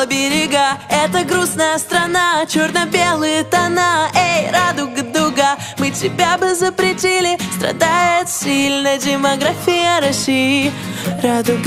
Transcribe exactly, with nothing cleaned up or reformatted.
покинула берега. Это грустная страна, черно-белые тона. Эй, радуга-дуга, мы тебя бы запретили. Страдает сильно демография России. Радуга.